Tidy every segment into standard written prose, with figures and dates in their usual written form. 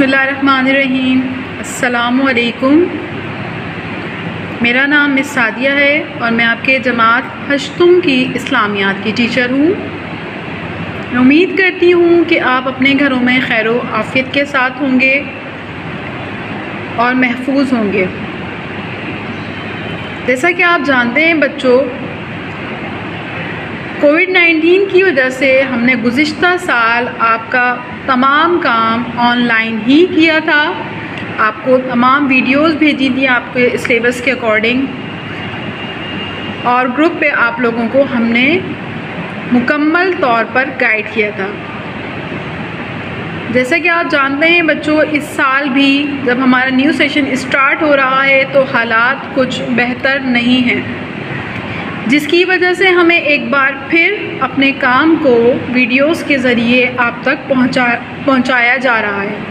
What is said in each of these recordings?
बिस्मिल्लाहिर्रहमानिर्रहीम। अस्सलामुअलैकुम। मेरा नाम मिस सादिया है और मैं आपके जमात हश्तुम की इस्लामियात की टीचर हूँ। मैं उम्मीद करती हूँ कि आप अपने घरों में खैर व आफियत के साथ होंगे और महफूज होंगे। जैसा कि आप जानते हैं बच्चों, कोविड-19 की वजह से हमने गुज़िश्ता साल आपका तमाम काम ऑनलाइन ही किया था। आपको तमाम वीडियोस भेजी थी आपके सिलेबस के अकॉर्डिंग, और ग्रुप पे आप लोगों को हमने मुकम्मल तौर पर गाइड किया था। जैसा कि आप जानते हैं बच्चों, इस साल भी जब हमारा न्यू सेशन स्टार्ट हो रहा है तो हालात कुछ बेहतर नहीं हैं, जिसकी वजह से हमें एक बार फिर अपने काम को वीडियोस के ज़रिए आप तक पहुंचाया जा रहा है।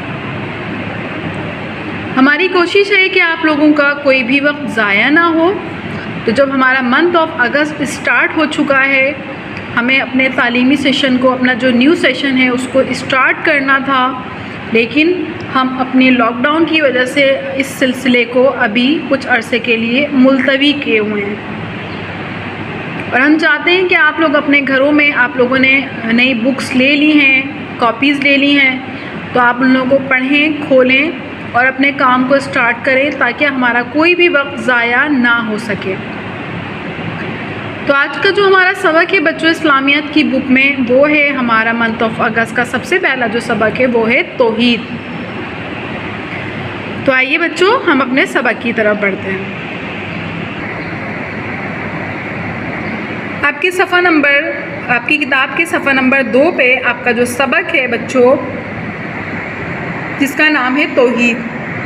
हमारी कोशिश है कि आप लोगों का कोई भी वक्त ज़ाया ना हो। तो जब हमारा मंथ ऑफ अगस्त स्टार्ट हो चुका है, हमें अपने तालीमी सेशन को, अपना जो न्यू सेशन है उसको स्टार्ट करना था, लेकिन हम अपनी लॉकडाउन की वजह से इस सिलसिले को अभी कुछ अरसे के लिए मुलतवी किए हुए हैं। और हम चाहते हैं कि आप लोग अपने घरों में, आप लोगों ने नई बुक्स ले ली हैं, कॉपीज़ ले ली हैं, तो आप उन लोगों को पढ़ें, खोलें और अपने काम को स्टार्ट करें ताकि हमारा कोई भी वक्त ज़ाया ना हो सके। तो आज का जो हमारा सबक है बच्चों इस्लामियत की बुक में, वो है हमारा मंथ ऑफ अगस्त का सबसे पहला जो सबक है वो है तौहीद। तो आइए बच्चों हम अपने सबक की तरफ बढ़ते हैं। आपकी किताब के सफ़ा नंबर 2 पे आपका जो सबक है बच्चों, जिसका नाम है तौहीद।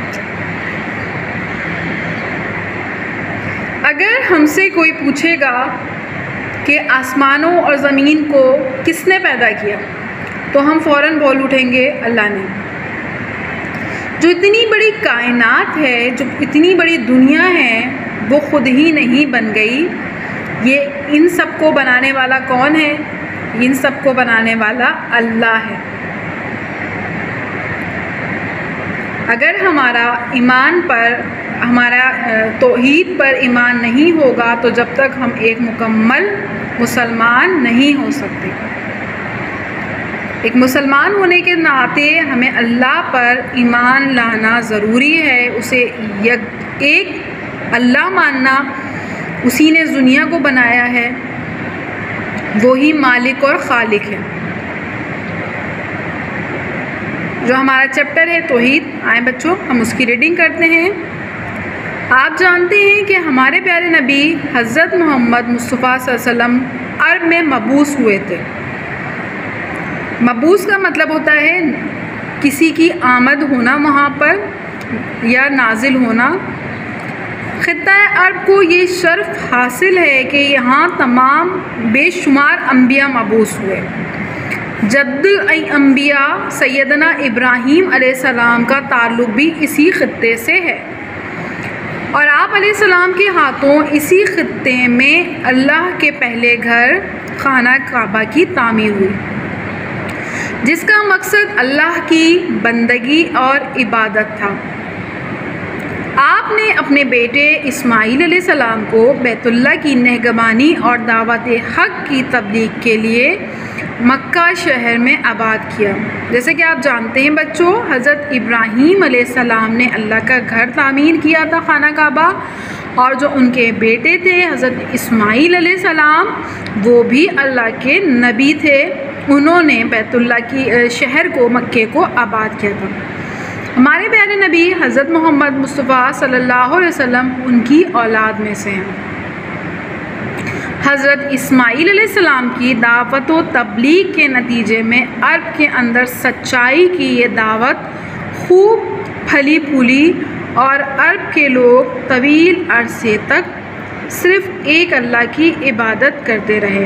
अगर हमसे कोई पूछेगा कि आसमानों और ज़मीन को किसने पैदा किया, तो हम फ़ौरन बोल उठेंगे अल्लाह ने। जो इतनी बड़ी कायनात है, जो इतनी बड़ी दुनिया है, वो ख़ुद ही नहीं बन गई। ये इन सब को बनाने वाला कौन है? इन सब को बनाने वाला अल्लाह है। अगर हमारा तौहीद पर ईमान नहीं होगा तो जब तक हम एक मुकम्मल मुसलमान नहीं हो सकते। एक मुसलमान होने के नाते हमें अल्लाह पर ईमान लाना ज़रूरी है। उसे एक अल्लाह मानना, उसी ने दुनिया को बनाया है, वही मालिक और खालिक है। जो हमारा चैप्टर है तौहीद, आए बच्चों हम उसकी रीडिंग करते हैं। आप जानते हैं कि हमारे प्यारे नबी हज़रत मोहम्मद मुस्तफ़ा सल्लल्लाहु अलैहि वसल्लम अरब में मबूस हुए थे। मबूस का मतलब होता है किसी की आमद होना वहाँ पर या नाजिल होना। ख़ित्ता अरब को ये शर्फ़ हासिल है कि यहाँ तमाम बेशुमार अम्बिया मबूस हुए। जद्दुल अम्बिया सैयदना इब्राहीम अलैहिस्सलाम का ताल्लुक़ भी इसी ख़ित्ते से है, और आप अलैहिस्सलाम के हाथों इसी ख़ित्ते में अल्लाह के पहले घर खाना काबा की तामीर हुई, जिसका मकसद अल्लाह की बंदगी और इबादत था। आपने अपने बेटे इस्माईल अलैहिस्सलाम को बैतुल्लाह की निगहबानी और दावत हक़ की तबलीग के लिए मक्का शहर में आबाद किया। जैसे कि आप जानते हैं बच्चों, हज़रत इब्राहीम अलैहिस्सलाम ने अल्लाह का घर तामीर किया था, खाना काबा, और जो उनके बेटे थे हज़रत इस्माईल अलैहिस्सलाम, वो भी अल्लाह के नबी थे। उन्होंने बैतुल्लाह की शहर को, मक्के को आबाद किया था। हमारे प्यारे नबी हज़रत मोहम्मद मुस्तफ़ा सल्लल्लाहु अलैहि वसल्लम उनकी औलाद में से हैं। हज़रत इस्माईल अलैहिस्सलाम की दावत व तबलीग के नतीजे में अरब के अंदर सच्चाई की ये दावत खूब फली फूली, और अरब के लोग तवील अरसे तक सिर्फ़ एक अल्लाह की इबादत करते रहे।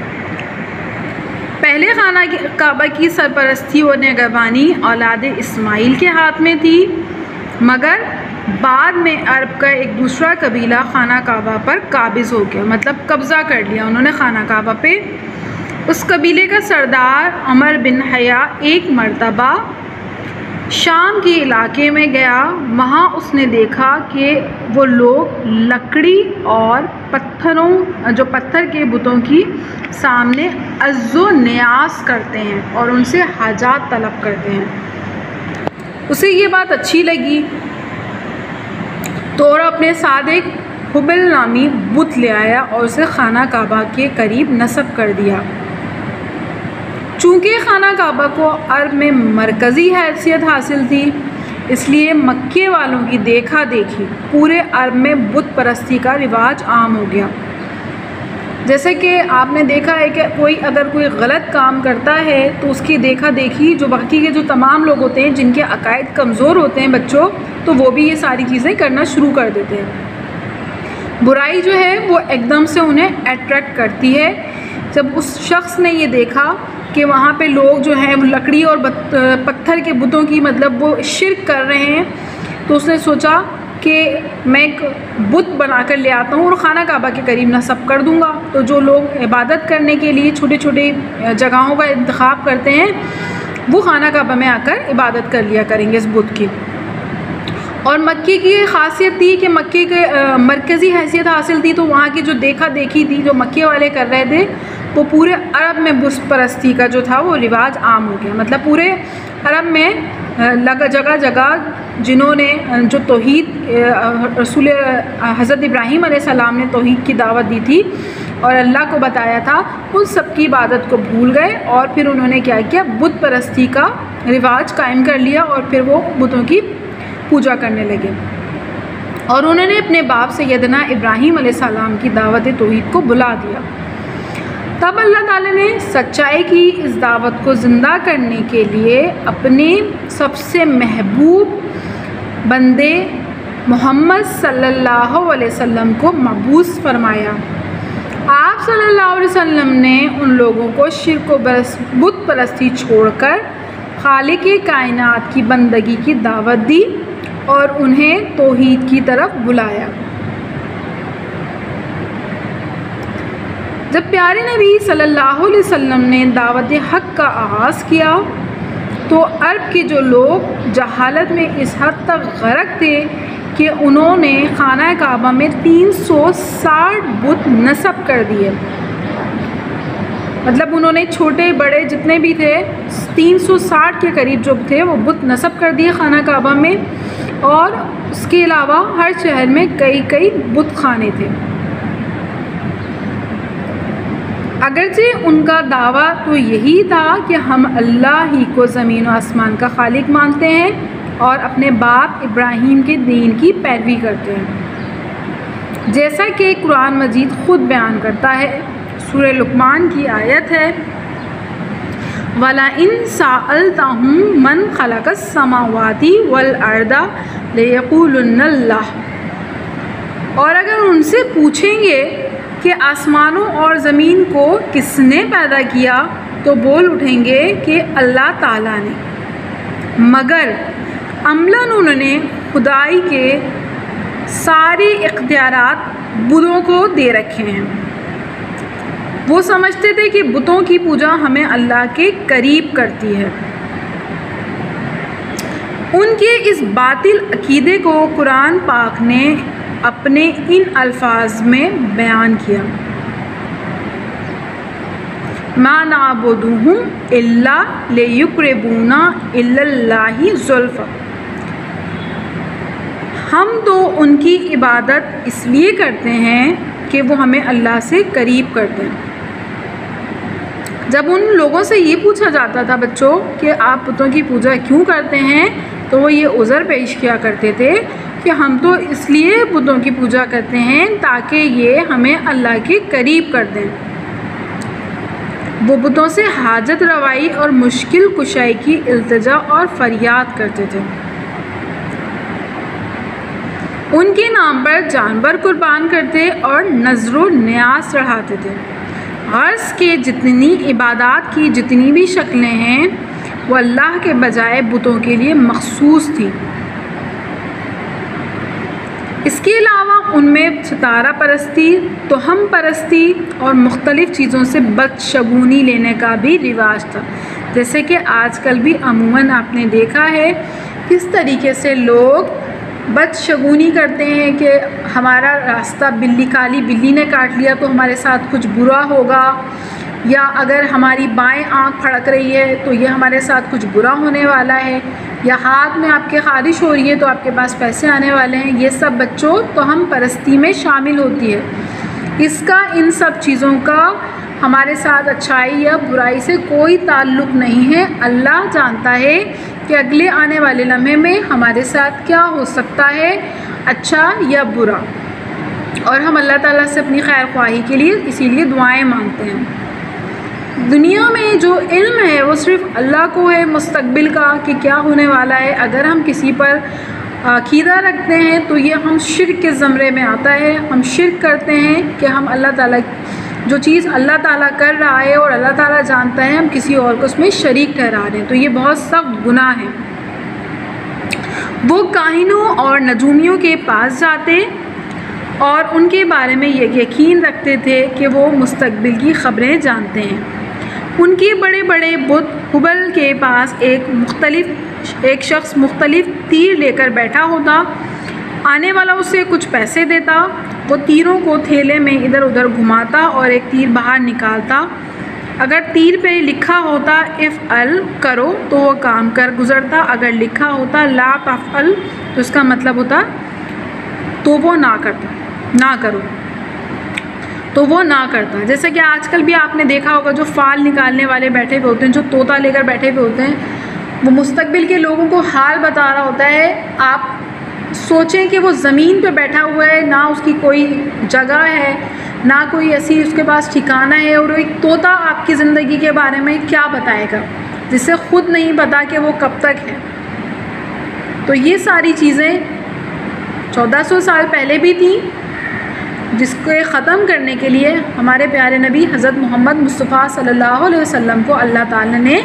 पहले खाना काबा की सरपरस्ती और निगहबानी औलाद इस्माईल के हाथ में थी, मगर बाद में अरब का एक दूसरा कबीला खाना काबा पर काबिज़ हो गया, मतलब कब्ज़ा कर लिया उन्होंने खाना काबा पे। उस कबीले का सरदार उमर बिन हया एक मरतबा शाम के इलाके में गया। वहाँ उसने देखा कि वो लोग लकड़ी और पत्थर के बुतों की सामने अज़्ज़ो नियाज़ करते हैं और उनसे हाजात तलब करते हैं। उसे ये बात अच्छी लगी तो और अपने साथ एक हुबल नामी बुत ले आया और उसे खाना काबा के करीब नस्ब कर दिया। चूँकि खाना काबा को अरब में मरकज़ी हैसियत हासिल थी, इसलिए मक्के वालों की देखा देखी पूरे अरब में बुत परस्ती का रिवाज आम हो गया। जैसे कि आपने देखा है कि अगर कोई गलत काम करता है तो उसकी देखा देखी जो बाकी के जो तमाम लोग होते हैं जिनके अकायद कमज़ोर होते हैं बच्चों, तो वो भी ये सारी चीज़ें करना शुरू कर देते हैं। बुराई जो है वो एकदम से उन्हें अट्रैक्ट करती है। जब उस शख्स ने ये देखा कि वहाँ पे लोग जो हैं लकड़ी और पत्थर के बुतों की मतलब वो शिर्क कर रहे हैं, तो उसने सोचा कि मैं एक बुत बना कर ले आता हूँ और ख़ाना काबा के करीब नस्ब कर दूँगा। तो जो लोग इबादत करने के लिए छोटे छोटे जगहों का इंतखाब करते हैं वो ख़ाना काबा में आकर इबादत कर लिया करेंगे इस बुत की। और मक्के की ख़ासियत थी कि मक्के के मरकज़ी हैसियत हासिल थी, तो वहाँ की जो देखा देखी थी जो मक्के वाले कर रहे थे वो पूरे अरब में बुत परस्ती का जो था वो रिवाज आम हो गया। मतलब पूरे अरब में जगह जगह जिन्होंने जो तौहीद रसूल हज़रत इब्राहीम अलैहिस्सलाम ने तौहीद की दावत दी थी और अल्लाह को बताया था, उन सब की इबादत को भूल गए और फिर उन्होंने क्या किया, बुत परस्ती का रिवाज कायम कर लिया और फिर वो बुतों की पूजा करने लगे। और उन्होंने अपने बाप सैयदना इब्राहीम अलैहिस्सलाम की दावत तौहीद को बुला दिया। तब अल्लाह ताला ने सच्चाई की इस दावत को ज़िंदा करने के लिए अपने सबसे महबूब बंदे मोहम्मद सल्लल्लाहु अलैहि वसल्लम को मबूस फरमाया। आप सल्लल्लाहु अलैहि वसल्लम ने उन लोगों को शिर्क व बुत परस्ती छोड़कर खालिक कायनात की बंदगी की दावत दी और उन्हें तौहीद की तरफ बुलाया। जब प्यारे नबी सल्लल्लाहु अलैहि वसल्लम ने दावत हक़ का आगाज़ किया तो अरब के जो लोग जहालत में इस हद तक गरक थे कि उन्होंने खाना काबा में 360 बुत नस्ब कर दिए। मतलब उन्होंने छोटे बड़े जितने भी थे 360 के करीब जो थे वो बुत नस्ब कर दिए खाना काबा में, और उसके अलावा हर शहर में कई कई बुत खाने थे। अगरचे उनका दावा तो यही था कि हम अल्लाह ही को ज़मीन व आसमान का खालिक मानते हैं और अपने बाप इब्राहीम के दीन की पैरवी करते हैं, जैसा कि कुरान मजीद ख़ुद बयान करता है। सूरह लुक़मान की आयत है, वला इन साअल्तहुम मन खलक़स समावाति वल अर्दा लयक़ूलुन्नल्लाह। और अगर उनसे पूछेंगे कि आसमानों और ज़मीन को किसने पैदा किया, तो बोल उठेंगे कि अल्लाह ताला ने, मगर अमलन उन्होंने खुदाई के सारे इख्तियारात बुतों को दे रखे हैं। वो समझते थे कि बुतों की पूजा हमें अल्लाह के करीब करती है। उनके इस बातिल अकीदे को कुरान पाक ने अपने इन अल्फाज में बयान किया, मा नाबुदुहुम इल्ला लियुक़रिबूना इल्लल्लाहि ज़ुल्फ़ा। हम तो उनकी इबादत इसलिए करते हैं कि वो हमें अल्लाह से करीब करते हैं। जब उन लोगों से ये पूछा जाता था बच्चों कि आप बुतों की पूजा क्यों करते हैं, तो वो ये उज़र पेश किया करते थे कि हम तो इसलिए बुतों की पूजा करते हैं ताकि ये हमें अल्लाह के करीब कर दें। वो बुतों से हाजत रवाई और मुश्किल कुशाई की इल्तिजा और फरियाद करते थे। उनके नाम पर जानवर कुर्बान करते और नज़रो न्यास चढ़ाते थे। अर्ज़ के जितनी इबादत की जितनी भी शक्लें हैं वो अल्लाह के बजाय बुतों के लिए मखसूस थी। इसके अलावा उनमें सितारा परस्ती, तोहम परस्ती और मुख्तलिफ़ चीज़ों से बदशगुनी लेने का भी रिवाज था। जैसे कि आजकल भी अमूमन आपने देखा है किस तरीके से लोग बदशगुनी करते हैं कि हमारा रास्ता काली बिल्ली ने काट लिया तो हमारे साथ कुछ बुरा होगा, या अगर हमारी बाएं आंख फड़क रही है तो ये हमारे साथ कुछ बुरा होने वाला है, या हाथ में आपके ख़ारिश हो रही है तो आपके पास पैसे आने वाले हैं। ये सब बच्चों तो हम परस्ती में शामिल होती है। इसका इन सब चीज़ों का हमारे साथ अच्छाई या बुराई से कोई ताल्लुक़ नहीं है। अल्लाह जानता है कि अगले आने वाले लम्हे में हमारे साथ क्या हो सकता है, अच्छा या बुरा, और हम अल्लाह ताला से अपनी खैर ख्वाही के लिए इसीलिए दुआएं मांगते हैं। दुनिया में जो इल्म है वो सिर्फ़ अल्लाह को है मुस्तकबिल का कि क्या होने वाला है। अगर हम किसी पर अक़ीदा रखते हैं तो ये हम शिर्क के ज़मरे में आता है। हम शिर्क करते हैं कि हम अल्लाह ताला जो चीज़ अल्लाह ताला कर रहा है और अल्लाह ताला जानता है, हम किसी और को उसमें शरीक ठहरा रहे हैं, तो ये बहुत सख्त गुनाह है। वो काहिनों और नजूमियों के पास जाते और उनके बारे में ये यकीन रखते थे कि वो मुस्तकबिल की ख़बरें जानते हैं। उनके बड़े बड़े बुत हुबल के पास एक शख्स मुख्तलिफ तीर लेकर बैठा होता। आने वाला उसे कुछ पैसे देता, वो तीरों को थैले में इधर उधर घुमाता और एक तीर बाहर निकालता। अगर तीर पे लिखा होता इफ़अल करो तो वो काम कर गुज़रता, अगर लिखा होता ला तफ़अल तो इसका मतलब होता तो वो ना करता, ना करो तो वो ना करता। जैसे कि आजकल भी आपने देखा होगा जो फाल निकालने वाले बैठे हुए होते हैं, जो तोता लेकर बैठे हुए होते हैं, वो मुस्तकबिल के लोगों को हाल बता रहा होता है। आप सोचें कि वो ज़मीन पे बैठा हुआ है, ना उसकी कोई जगह है, ना कोई ऐसी उसके पास ठिकाना है, और एक तोता आपकी ज़िंदगी के बारे में क्या बताएगा जिसे ख़ुद नहीं पता कि वो कब तक है। तो ये सारी चीज़ें 1400 साल पहले भी थी, जिसको ख़त्म करने के लिए हमारे प्यारे नबी हज़रत मोहम्मद मुस्तफ़ा सल्लल्लाहु अलैहि वसल्लम को अल्लाह ताला ने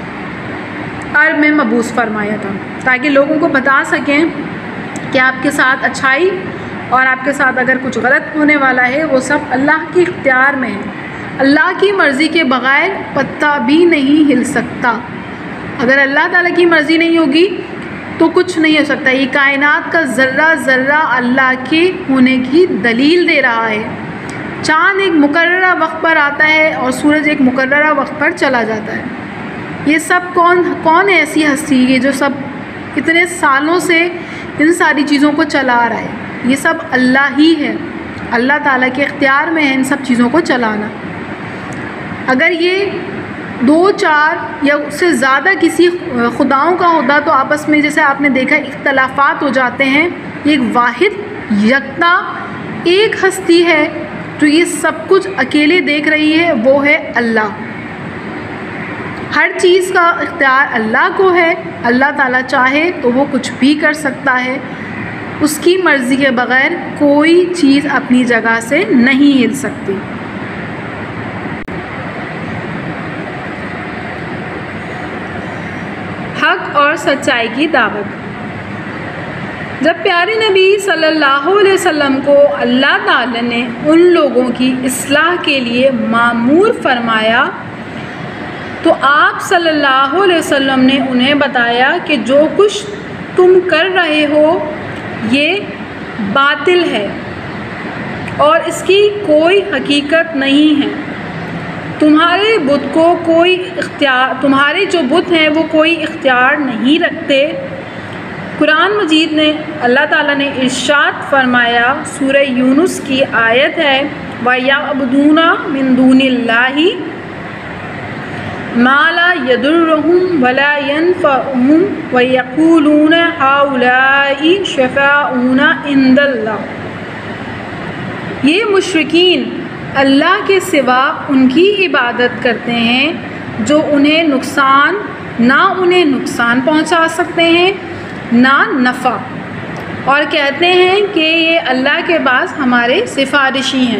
अरब में मबूस फरमाया था, ताकि लोगों को बता सकें कि आपके साथ अच्छाई और आपके साथ अगर कुछ गलत होने वाला है वो सब अल्लाह के इख्तियार में है। अल्लाह की मर्ज़ी के बग़ैर पत्ता भी नहीं हिल सकता। अगर अल्लाह ताला की मर्ज़ी नहीं होगी तो कुछ नहीं हो सकता। ये कायनात का ज़र्रा ज़र्रा अल्लाह के होने की दलील दे रहा है। चाँद एक मुकर्ररा वक्त पर आता है और सूरज एक मुकर्ररा वक्त पर चला जाता है। ये सब कौन है ऐसी हस्ती है जो सब इतने सालों से इन सारी चीज़ों को चला रहा है? ये सब अल्लाह ही है। अल्लाह ताला के इख्तियार में है इन सब चीज़ों को चलाना। अगर ये 2-4 या उससे ज़्यादा किसी खुदाओं का होता तो आपस में जैसे आपने देखा इख्तलाफात हो जाते हैं। ये एक वाहिद यकता एक हस्ती है जो ये सब कुछ अकेले देख रही है, वो है अल्लाह। हर चीज़ का इख्तियार अल्लाह को है। अल्लाह ताला चाहे तो वो कुछ भी कर सकता है। उसकी मर्ज़ी के बग़ैर कोई चीज़ अपनी जगह से नहीं हिल सकती। हक और सच्चाई की दावत। जब प्यारे नबी सल्लल्लाहु अलैहि वसल्लम को अल्लाह ताला ने उन लोगों की इस्लाह के लिए मामूर फरमाया तो आप सल्लल्लाहु अलैहि वसल्लम ने उन्हें बताया कि जो कुछ तुम कर रहे हो ये बातिल है और इसकी कोई हकीकत नहीं है। तुम्हारे बुत को कोई इख्तियार, तुम्हारे जो बुत हैं वो कोई इख्तियार नहीं रखते। कुरान मजीद ने अल्लाह ताला ने इरशाद फरमाया, सूरह यूनुस की आयत है, वयअबुदूना मिन दूनिल्लाहि मा ला यदुर्रुहुम वला यनफउहुम वयक़ूलूना हाउलाई शफ़ाऊना इंदल्लाह। ये मुशरिकीन अल्लाह के सिवा उनकी इबादत करते हैं जो उन्हें नुकसान पहुंचा सकते हैं ना नफ़ा, और कहते हैं कि ये अल्लाह के पास हमारे सिफारिशी हैं।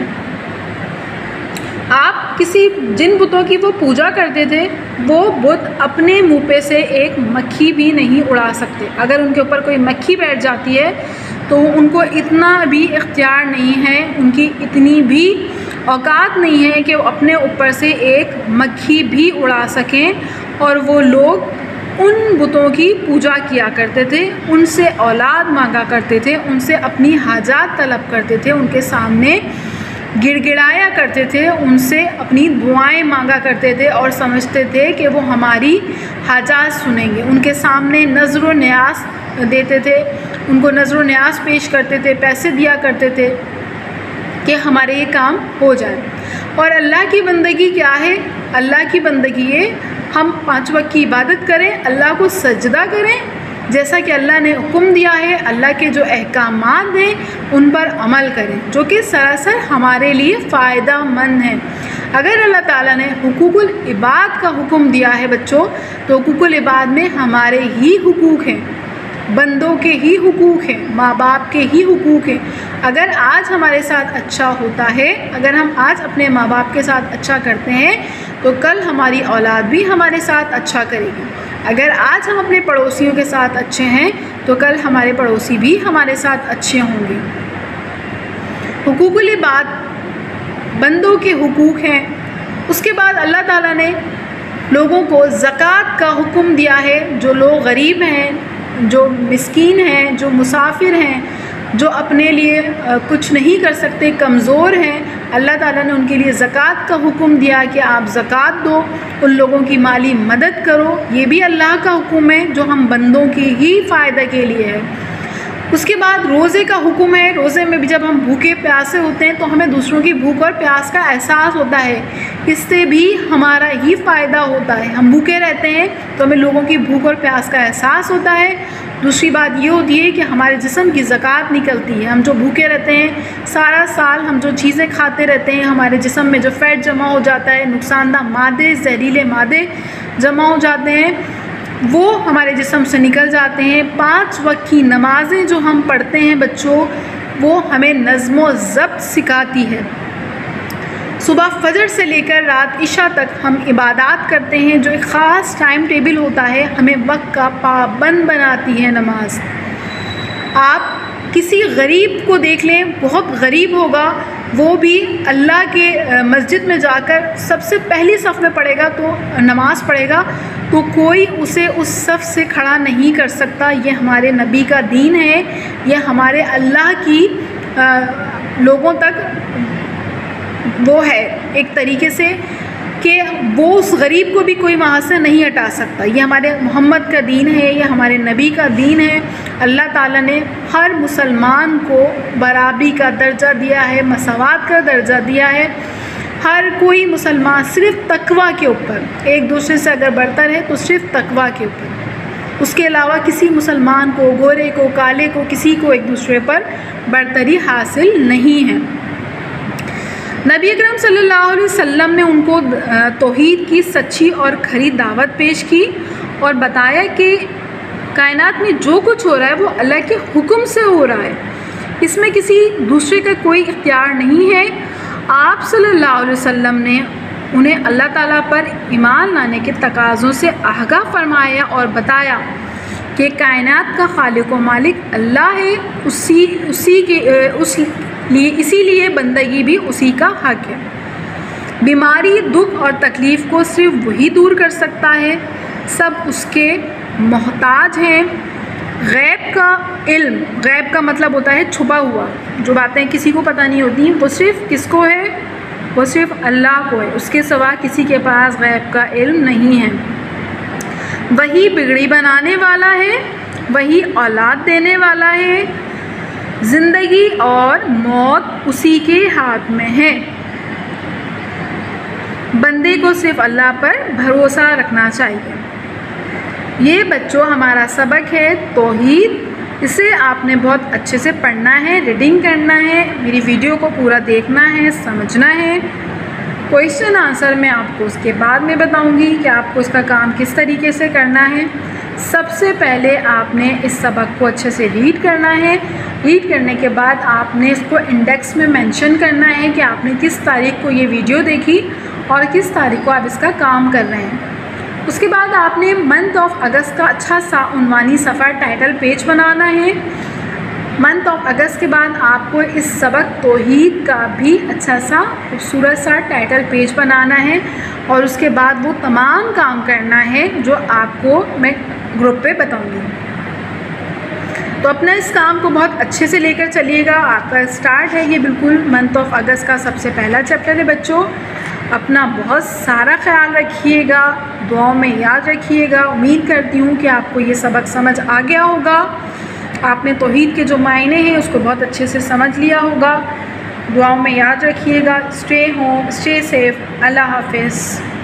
आप जिन बुतों की वो पूजा करते थे वो बुत अपने मुँह पे से एक मक्खी भी नहीं उड़ा सकते। अगर उनके ऊपर कोई मक्खी बैठ जाती है तो उनको इतना भी इख्तियार नहीं है, उनकी इतनी भी औकात नहीं है कि वो अपने ऊपर से एक मक्खी भी उड़ा सकें, और वो लोग उन बुतों की पूजा किया करते थे, उनसे औलाद मांगा करते थे, उनसे अपनी हाजात तलब करते थे, उनके सामने गिड़गिड़ाया करते थे, उनसे अपनी दुआएं मांगा करते थे और समझते थे कि वो हमारी हाजात सुनेंगे। उनके सामने नज़र न्यास देते थे, उनको नज़र न्यास पेश करते थे, पैसे दिया करते थे कि हमारे ये काम हो जाए। और अल्लाह की बंदगी क्या है? अल्लाह की बंदगी ये हम 5 वक्त की इबादत करें, अल्लाह को सजदा करें जैसा कि अल्लाह ने हुक्म दिया है, अल्लाह के जो अहकामात हैं उन पर अमल करें जो कि सरासर हमारे लिए फ़ायदा मंद है। अगर अल्लाह ताला ने हुकूकुल इबाद का हुक्म दिया है बच्चों, तो हुकूकुल इबाद में हमारे ही हुकूक हैं, बंदों के ही हुकूक हैं, माँ बाप के ही हुकूक हैं। अगर आज हमारे साथ अच्छा होता है, अगर हम आज अपने माँ बाप के साथ अच्छा करते हैं तो कल हमारी औलाद भी हमारे साथ अच्छा करेगी। अगर आज हम अपने पड़ोसियों के साथ अच्छे हैं तो कल हमारे पड़ोसी भी हमारे साथ अच्छे होंगे। हुकूकुल इबाद बंदों के हुकूक हैं। उसके बाद अल्लाह ताला ने लोगों को ज़कात का हुक्म दिया है। जो लोग गरीब हैं, जो मिस्कीन हैं, जो मुसाफिर हैं, जो अपने लिए कुछ नहीं कर सकते, कमज़ोर हैं, अल्लाह ताला ने उनके लिए ज़कात का हुक्म दिया कि आप ज़कात दो, उन लोगों की माली मदद करो। ये भी अल्लाह का हुक्म है जो हम बंदों की ही फ़ायदे के लिए है। उसके बाद रोज़े का हुक्म है। रोज़े में भी जब हम भूखे प्यासे होते हैं तो हमें दूसरों की भूख और प्यास का एहसास होता है, इससे भी हमारा ही फ़ायदा होता है। हम भूखे रहते हैं तो हमें लोगों की भूख और प्यास का एहसास होता है। दूसरी बात ये होती है कि हमारे जिस्म की ज़कात निकलती है। हम जो भूखे रहते हैं, सारा साल हम जो चीज़ें खाते रहते हैं, हमारे जिस्म में जो फ़ैट जमा हो जाता है, नुकसानदा मादे, जहरीले मादे जमा हो जाते हैं, वो हमारे जिस्म से निकल जाते हैं। 5 वक्त की नमाज़ें जो हम पढ़ते हैं बच्चों, वो हमें नज़्म ज़ब्त सिखाती है। सुबह फजर से लेकर रात इशा तक हम इबादत करते हैं, जो एक ख़ास टाइम टेबल होता है, हमें वक्त का पाबंद बनाती है नमाज। आप किसी गरीब को देख लें, बहुत गरीब होगा, वो भी अल्लाह के मस्जिद में जाकर सबसे पहली सफ़ में पढ़ेगा तो नमाज़ पढ़ेगा, तो कोई उसे उस सफ़ से खड़ा नहीं कर सकता। ये हमारे नबी का दीन है, यह हमारे अल्लाह की लोगों तक वो है एक तरीके से कि वो उस गरीब को भी कोई वहाँ से नहीं हटा सकता। ये हमारे मोहम्मद का दीन है, ये हमारे नबी का दीन है। अल्लाह ताला ने हर मुसलमान को बराबरी का दर्जा दिया है, मसावात का दर्जा दिया है। हर कोई मुसलमान सिर्फ़ तकवा के ऊपर एक दूसरे से अगर बरतर है तो सिर्फ़ तकवा के ऊपर, उसके अलावा किसी मुसलमान को, गोरे को, काले को, किसी को एक दूसरे पर बरतरी हासिल नहीं है। नबी अकरम सल्लल्लाहु अलैहि वसल्लम ने उनको तौहीद की सच्ची और खरी दावत पेश की और बताया कि कायनात में जो कुछ हो रहा है वो अल्लाह के हुक्म से हो रहा है, इसमें किसी दूसरे का कोई इख्तियार नहीं है। आप सल्लल्लाहु अलैहि वसल्लम ने उन्हें अल्लाह ताला पर ईमान लाने के तकाज़ों से आगाह फरमाया और बताया कि कायनात का खालिक व मालिक अल्लाह है, इसीलिए बंदगी भी उसी का हक है। बीमारी, दुख और तकलीफ़ को सिर्फ वही दूर कर सकता है, सब उसके मोहताज हैं। गैब का इल्म, गैब का मतलब होता है छुपा हुआ, जो बातें किसी को पता नहीं होती, वो सिर्फ़ किसको है? वो सिर्फ़ अल्लाह को है, उसके सिवा किसी के पास गैब का इल्म नहीं है। वही बिगड़ी बनाने वाला है, वही औलाद देने वाला है, ज़िंदगी और मौत उसी के हाथ में है। बंदे को सिर्फ अल्लाह पर भरोसा रखना चाहिए। ये बच्चों हमारा सबक है तौहीद, इसे आपने बहुत अच्छे से पढ़ना है, रीडिंग करना है, मेरी वीडियो को पूरा देखना है, समझना है। क्वेश्चन आंसर मैं आपको उसके बाद में बताऊंगी कि आपको इसका काम किस तरीके से करना है। सबसे पहले आपने इस सबक को अच्छे से रीड करना है। रीड करने के बाद आपने इसको इंडेक्स में मेंशन करना है कि आपने किस तारीख को ये वीडियो देखी और किस तारीख को आप इसका काम कर रहे हैं। उसके बाद आपने मंथ ऑफ अगस्त का अच्छा सा उन्वानी सफ़र टाइटल पेज बनाना है मंथ ऑफ अगस्त के बाद आपको इस सबक तौहीद का भी अच्छा सा खूबसूरत सा टाइटल पेज बनाना है और उसके बाद वो तमाम काम करना है जो आपको मैं ग्रुप पे बताऊंगी। तो अपना इस काम को बहुत अच्छे से लेकर चलिएगा। आपका स्टार्ट है ये बिल्कुल मंथ ऑफ अगस्त का सबसे पहला चैप्टर है बच्चों। अपना बहुत सारा ख्याल रखिएगा, दुआओं में याद रखिएगा। उम्मीद करती हूँ कि आपको ये सबक समझ आ गया होगा, आपने तौहीद के जो मायने हैं उसको बहुत अच्छे से समझ लिया होगा। दुआओं में याद रखिएगा। Stay home, stay safe. अल्लाह हाफिज़।